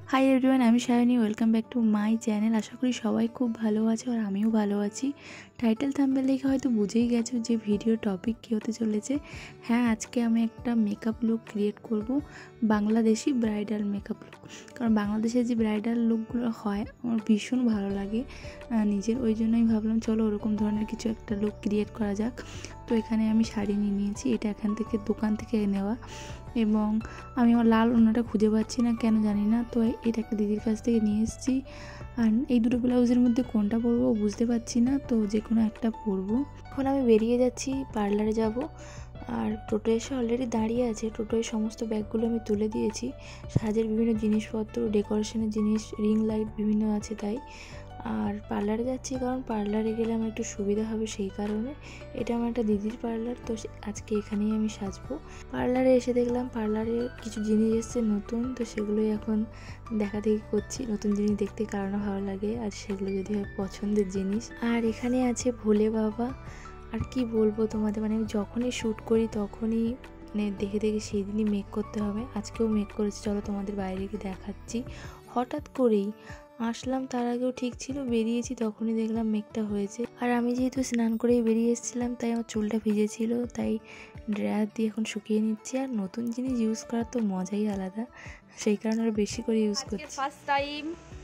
High everyone, আমি Sayani. Welcome back to my channel. আশা করি সবাই খুব ভালো আছে আর আমিও ভালো আছি। টাইটেল থাম্বনেল দেখে হয়তো বুঝেই গেছো যে ভিডিও টপিক কী হতে চলেছে। হ্যাঁ, আজকে আমি একটা মেকআপ লুক ক্রিয়েট করব, বাংলাদেশি ব্রাইডাল মেকআপ লুক। কারণ বাংলাদেশের যে ব্রাইডাল লুকগুলো হয় আমার ভীষণ ভালো লাগে নিজের, ওই জন্যই ভাবলাম চলো ওরকম ধরনের কিছু একটা লুক ক্রিয়েট করা যাক। তো এখানে আমি শাড়ি নিয়ে নিয়েছি, এটা এখান থেকে দোকান থেকে নেওয়া, এবং আমি আমার লাল ওড়নাটা খুঁজে পাচ্ছি না, কেন জানি না। তো এটা একটা দিদির কাছ থেকে নিয়ে এসেছি। আর এই দুটো ব্লাউজের মধ্যে কোনটা পরবো বুঝতে পারছি না, তো যে কোনো একটা পরবো। এখন আমি বেরিয়ে যাচ্ছি, পার্লারে যাব। আর টোটো এসে অলরেডি দাঁড়িয়ে আছে। টোটোয় সমস্ত ব্যাগগুলো আমি তুলে দিয়েছি। সাজের বিভিন্ন জিনিসপত্র, ডেকোরেশনের জিনিস, রিং লাইট বিভিন্ন আছে তাই। আর পার্লারে যাচ্ছি কারণ পার্লারে গেলে আমার একটু সুবিধা হবে, সেই কারণে। এটা আমার একটা দিদির পার্লার, তো আজকে এখানেই আমি সাজবো। পার্লারে এসে দেখলাম পার্লারে কিছু জিনিস এসছে নতুন, তো সেগুলোই এখন দেখা দেখি করছি। নতুন জিনিস দেখতে কারণ ভালো লাগে, আর সেগুলো যদি হয় পছন্দের জিনিস। আর এখানে আছে ভোলে বাবা। আর কি বলবো তোমাদের, মানে আমি যখনই শ্যুট করি তখনই মানে দেখে দেখে সেই দিনই মেক করতে হবে। আজকেও মেক করেছি, চলো তোমাদের বাইরে গিয়ে দেখাচ্ছি। হঠাৎ করেই আসলাম, তার আগেও ঠিক ছিল, বেরিয়েছি তখনই দেখলাম মেকটা হয়েছে। আর আমি যেহেতু স্নান করেই বেরিয়ে এসেছিলাম তাই আমার চুলটা ভিজেছিল, তাই ড্রায়ার দিয়ে এখন শুকিয়ে নিচ্ছি। আর নতুন জিনিস ইউজ করার তো মজাই আলাদা, সেই কারণে আরও বেশি করে ইউজ করছি। ফার্স্ট টাইম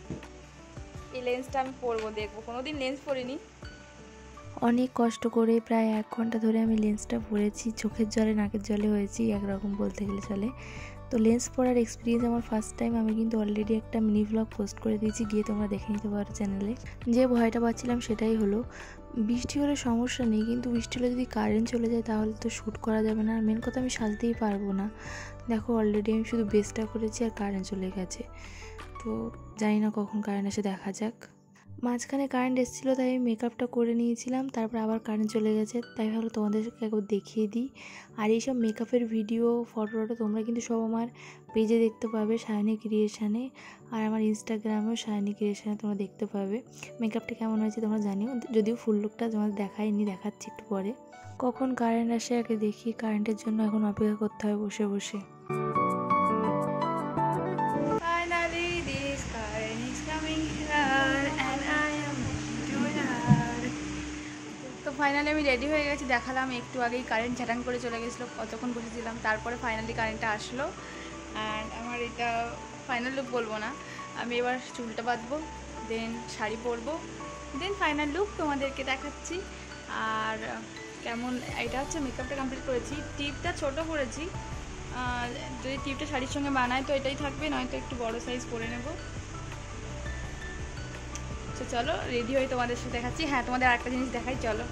এই লেন্সটা আমি পরবো, দেখবো, কোনোদিন লেন্স পরিনি। অনেক কষ্ট করে প্রায় 1 ঘন্টা ধরে আমি লেন্সটা পরেছি, চোখের জলে নাকের জলে হয়েছি একরকম বলতে গেলে চলে। তো লেন্স পরার এক্সপিরিয়েন্স আমার ফার্স্ট টাইম। আমি কিন্তু অলরেডি একটা মিনি ভ্লগ পোস্ট করে দিয়েছি, গিয়ে তোমরা দেখে নিতে পারো চ্যানেলে। যে ভয়টা পাচ্ছিলাম সেটাই হলো। বৃষ্টি হলে সমস্যা নেই, কিন্তু বৃষ্টি হলে যদি কারেন্ট চলে যায় তাহলে তো শ্যুট করা যাবে না। আর মেন কথা, আমি সাজতেই পারবো না। দেখো অলরেডি আমি শুধু বেসটা করেছি আর কারেন্ট চলে গেছে। তো জানি না কখন কারেন্ট আসে, দেখা যাক। মাঝখানে কারেন্ট এসেছিলো তাই আমি মেকআপটা করে নিয়েছিলাম, তারপর আবার কারেন্ট চলে গেছে, তাই ভাবলো তোমাদেরকে একবার দেখিয়ে দিই। আর এইসব মেকআপের ভিডিও ফটো তোমরা কিন্তু সব আমার পেজে দেখতে পাবে, সায়নী ক্রিয়েশানে। আর আমার ইনস্টাগ্রামেও সায়নী ক্রিয়েশানে তোমরা দেখতে পাবে। মেকআপটা কেমন হয়েছে তোমরা জানিও, যদিও ফুল লুকটা তোমাদের দেখাইনি, দেখাচ্ছি একটু পরে। কখন কারেন্ট আসে আগে দেখি, কারেন্টের জন্য এখন অপেক্ষা করতে হয় বসে বসে। তো ফাইনালি আমি রেডি হয়ে গেছি, দেখালাম একটু আগেই কারেন্ট ঝাটাং করে চলে গেছিলো, কতক্ষণ বসেছিলাম, তারপরে ফাইনালি কারেন্টটা আসলো। অ্যান্ড আমার এটা ফাইনাল লুক বলবো না, আমি এবার চুলটা বাঁধবো, দেন শাড়ি পরবো, দেন ফাইনাল লুক তোমাদেরকে দেখাচ্ছি। আর কেমন, এটা হচ্ছে মেকআপটা কমপ্লিট করেছি, টিপটা ছোট করেছি, যদি টিপটা শাড়ির সঙ্গে বানায় তো এটাই থাকবে, নয়তো একটু বড় সাইজ করে নেব। তো চলো রেডি হয়ে তোমাদের সাথে দেখাচ্ছি। হ্যাঁ, তোমাদের আরেকটা জিনিস দেখাই, চলো।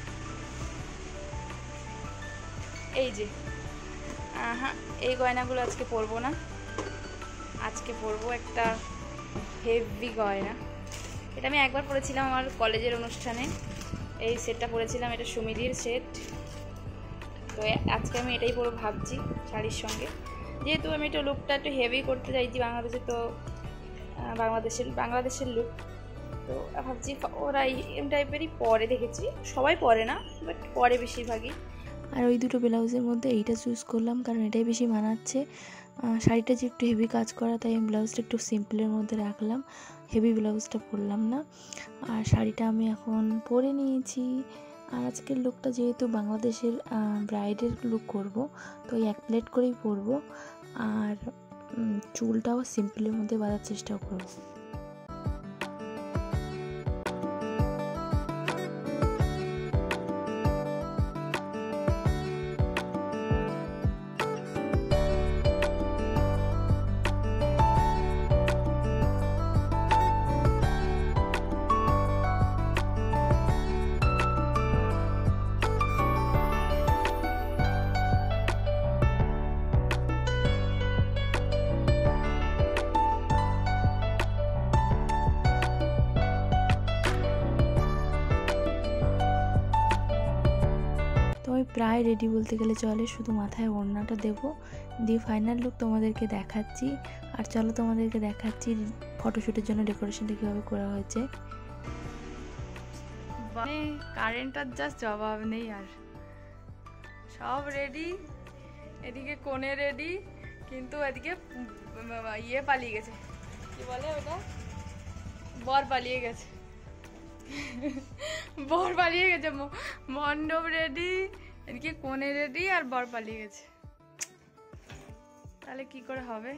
এই যে হ্যাঁ, এই গয়নাগুলো আজকে পরবো না, আজকে পরবো একটা হেভি গয়না। এটা আমি একবার পরেছিলাম আমার কলেজের অনুষ্ঠানে, এই সেটটা পরেছিলাম, এটা সুমিদির সেট। তো আজকে আমি এটাই পরবো ভাবছি শাড়ির সঙ্গে, যেহেতু আমি একটু লুকটা একটু হেভি করতে চাইছি বাংলাদেশে, তো বাংলাদেশের লুক। তো ভাবছি ওরা এই টাইপেরই পরে, দেখেছি সবাই পরে না, বাট পরে বেশিরভাগই। আর ওই দুটো ব্লাউজের মধ্যে এইটা চুজ করলাম কারণ এটাই বেশি মানাচ্ছে। শাড়িটা যে একটু হেভি কাজ করা, তাই আমি ব্লাউজটা একটু সিম্পলের মধ্যে রাখলাম, হেভি ব্লাউজটা পরলাম না। আর শাড়িটা আমি এখন পরে নিয়েছি। আর আজকের লুকটা যেহেতু বাংলাদেশের ব্রাইডের লুক করব, তো ওই 1 প্লেট করেই পরবো। আর চুলটাও সিম্পলের মধ্যে বাঁধার চেষ্টা করবো। তো আমি প্রায় রেডি বলতে গেলে চলে, শুধু মাথায় ওড়নাটা দেবো, দিয়ে ফাইনাল লুক তোমাদেরকে দেখাচ্ছি। আর চলো তোমাদেরকে দেখাচ্ছি ফটোশ্যুটের জন্য ডেকোরেশনটা কীভাবে করা হয়েছে। কারেন্টার জাস্ট জবাব নেই, আর সব রেডি, এদিকে কোণে রেডি, কিন্তু এদিকে ইয়ে পালিয়ে গেছে, কি বলে ওটা, বর পালিয়ে গেছে। বর পালিয়ে গেছে, মণ্ডপ রেডি, এদিকে কোণে রেডি, আর বর পালিয়ে গেছে। তাহলে কি করে হবে?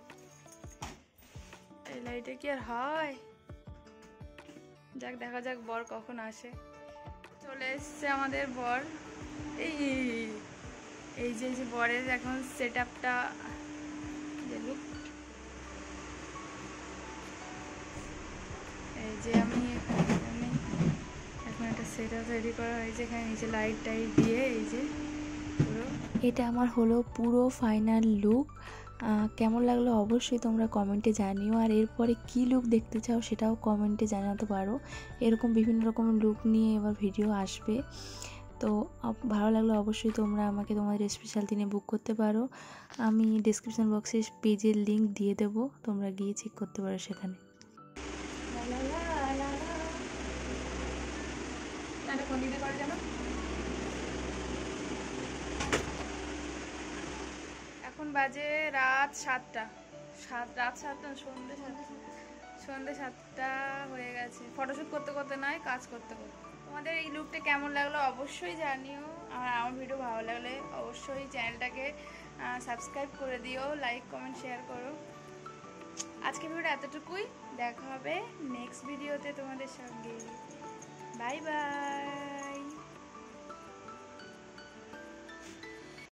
এই লাইটে কি আর হয়? যাক, দেখা যাক বর কখন আসে। চলে এসছে আমাদের বর। এই এই যে বরের এখন সেট আপটা দেখুক। এই যে আমি এখন একটা সেট আপ রেডি করা হয়েছে, এখানে নিচে লাইট টাইট দিয়ে এই যে পুরো। এটা আমার হলো পুরো ফাইনাল লুক। কেমন লাগলো অবশ্যই তোমরা কমেন্টে জানিও, আর এরপরে কি লুক দেখতে চাও সেটাও কমেন্টে জানাতে পারো। এরকম বিভিন্ন রকম লুক নিয়ে এবার ভিডিও আসবে। তো ভালো লাগলে অবশ্যই তোমরা আমাকে তোমাদের স্পেশাল দিনে বুক করতে পারো। আমি ডিসক্রিপশন বক্সে পেজের লিঙ্ক দিয়ে দেবো, তোমরা গিয়ে চেক করতে পারো সেখানে। এখন বাজে রাত 7টা, সন্ধ্যে 7টা হয়ে গেছে। ফটোশ্যুট করতে করতে নয়, কাজ করতে করতে। তোমাদের এই লুকটা কেমন লাগলো অবশ্যই জানিও। আর আমার ভিডিও ভালো লাগলে অবশ্যই চ্যানেলটাকে সাবস্ক্রাইব করে দিও, লাইক কমেন্ট শেয়ার করো। আজকে ভিডিওটা এতটুকুই, দেখা হবে নেক্সট ভিডিওতে তোমাদের সঙ্গে। Bye by.